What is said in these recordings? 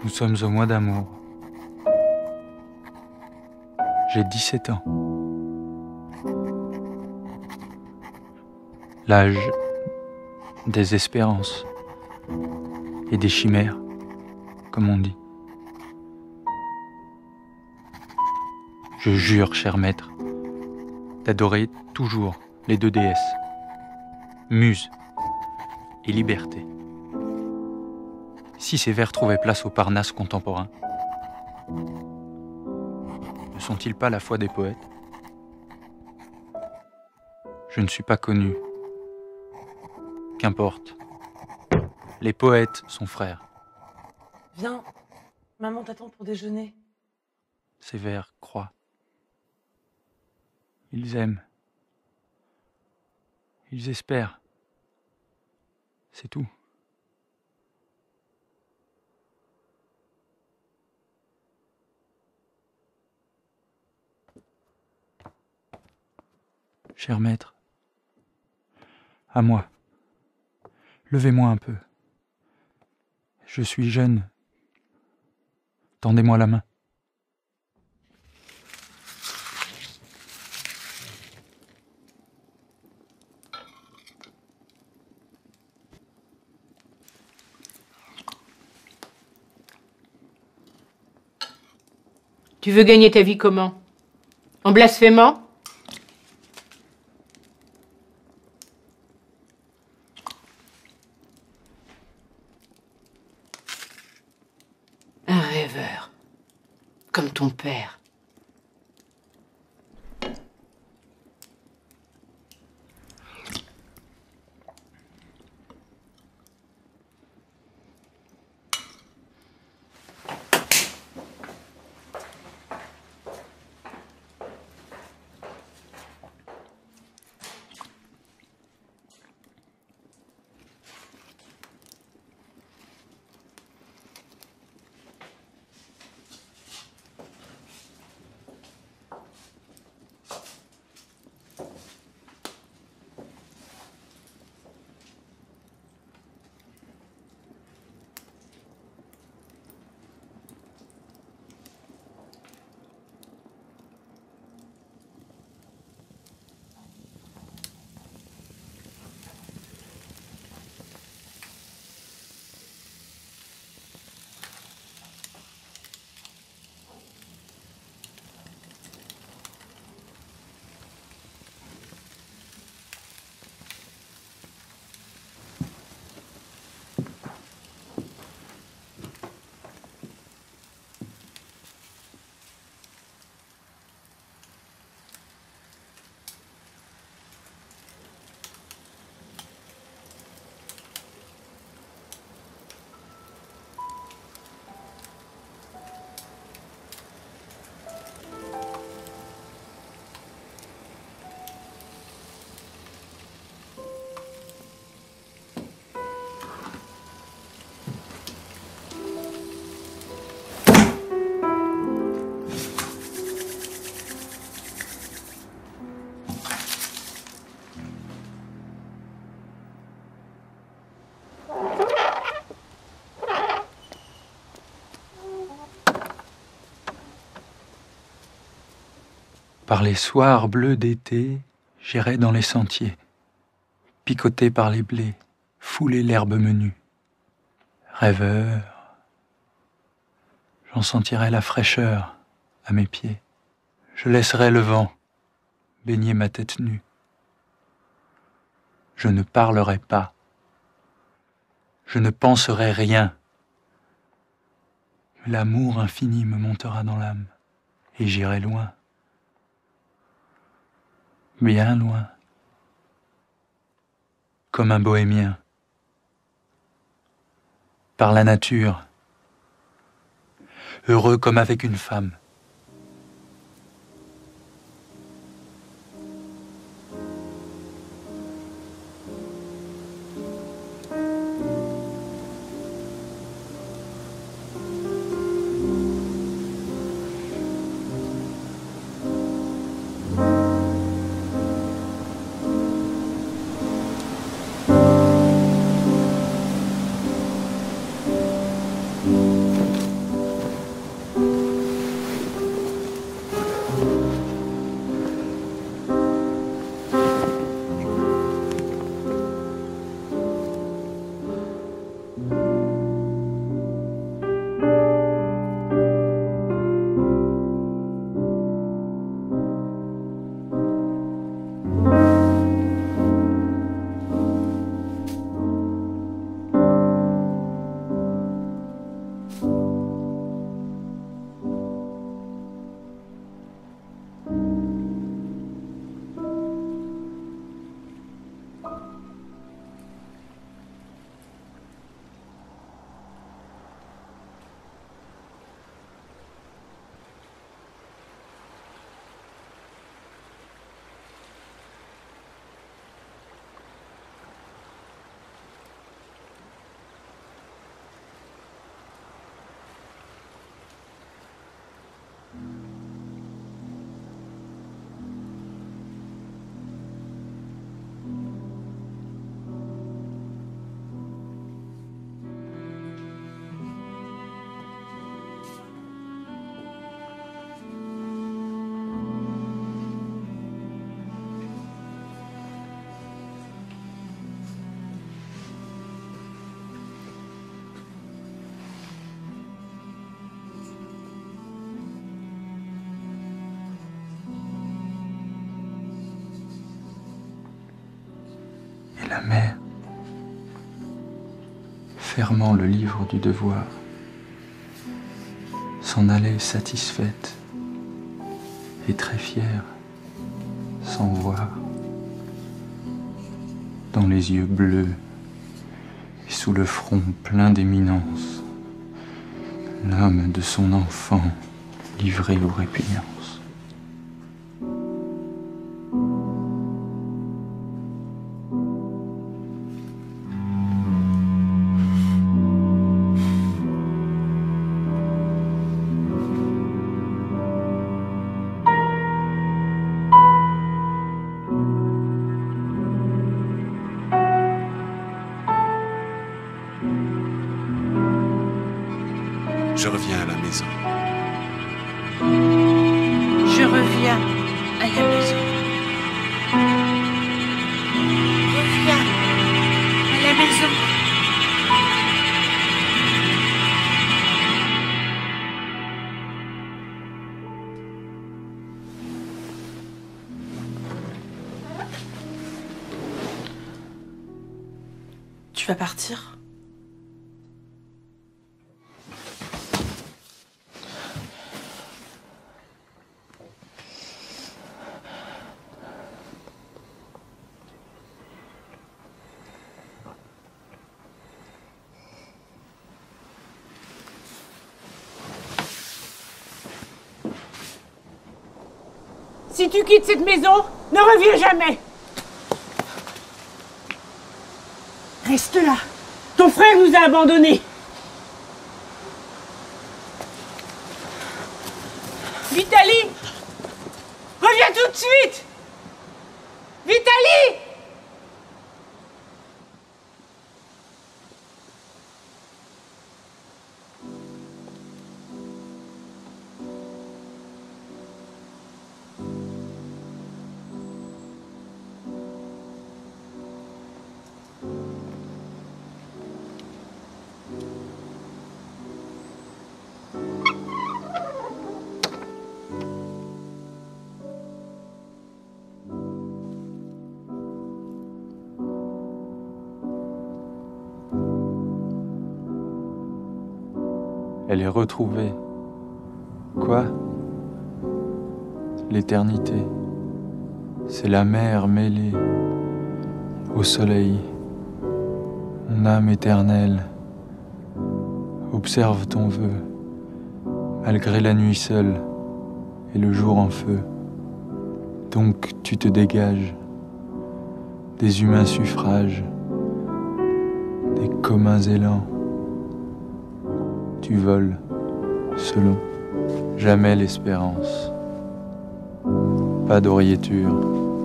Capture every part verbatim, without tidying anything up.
Nous sommes au mois d'amour. J'ai dix-sept ans. L'âge des espérances et des chimères, comme on dit. Je jure, cher maître, d'adorer toujours les deux déesses, Muse et Liberté. Si ces vers trouvaient place au Parnasse contemporain, ne sont-ils pas la foi des poètes? Je ne suis pas connu. Qu'importe. Les poètes sont frères. Viens, maman t'attend pour déjeuner. Ces vers croient. Ils aiment. Ils espèrent. C'est tout. Cher maître, à moi, levez-moi un peu. Je suis jeune. Tendez-moi la main. Tu veux gagner ta vie comment? En blasphémant? Un rêveur, comme ton père. Par les soirs bleus d'été, j'irai dans les sentiers, picoté par les blés, fouler l'herbe menue. Rêveur, j'en sentirai la fraîcheur à mes pieds. Je laisserai le vent baigner ma tête nue. Je ne parlerai pas. Je ne penserai rien. Mais l'amour infini me montera dans l'âme et j'irai loin. Bien loin, comme un bohémien, par la nature, heureux comme avec une femme. La mère, fermant le livre du devoir, s'en allait satisfaite et très fière, sans voir, dans les yeux bleus et sous le front plein d'éminence, l'âme de son enfant livrée aux répugnances. Je reviens à la maison. Je reviens à la maison. Reviens à la maison. Tu vas partir ? Si tu quittes cette maison, ne reviens jamais. Reste là. Ton frère nous a abandonnés. Vitaly, reviens tout de suite. Vitaly! Elle est retrouvée. Quoi? L'éternité. C'est la mer mêlée au soleil. Mon âme éternelle, observe ton vœu, malgré la nuit seule et le jour en feu. Donc tu te dégages des humains suffrages, des communs élans. Tu voles selon jamais l'espérance. Pas d'oriéture,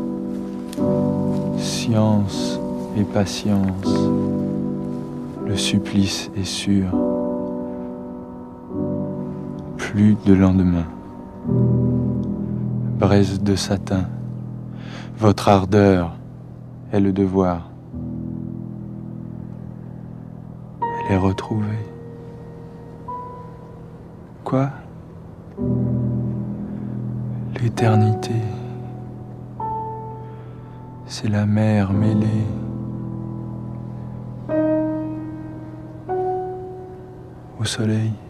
science et patience, le supplice est sûr. Plus de lendemain. Braise de satin, votre ardeur est le devoir. les retrouver. Quoi? L'éternité, c'est la mer mêlée au soleil.